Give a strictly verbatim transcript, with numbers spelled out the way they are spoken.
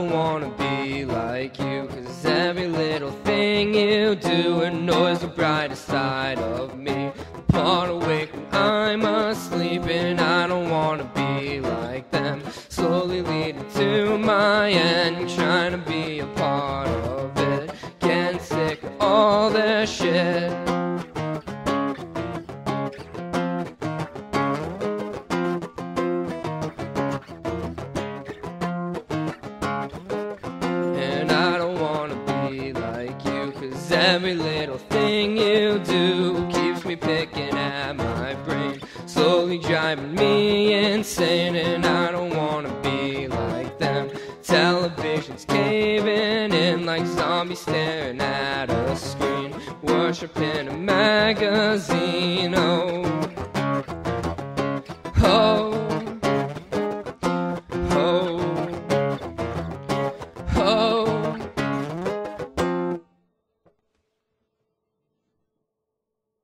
don't wanna be like you, 'cause every little thing you do annoys the brightest side of me. The part awake when I'm asleep, and I don't wanna be like them. Slowly leading to my end, trying to be a part of it. Getting sick of all their shit. And I don't wanna be like you, 'cause every little thing you do keeps me picking at my brain, slowly driving me insane. And I don't wanna be like them. Television's caving in like zombies staring at a screen, worshiping a magazine. Oh, oh.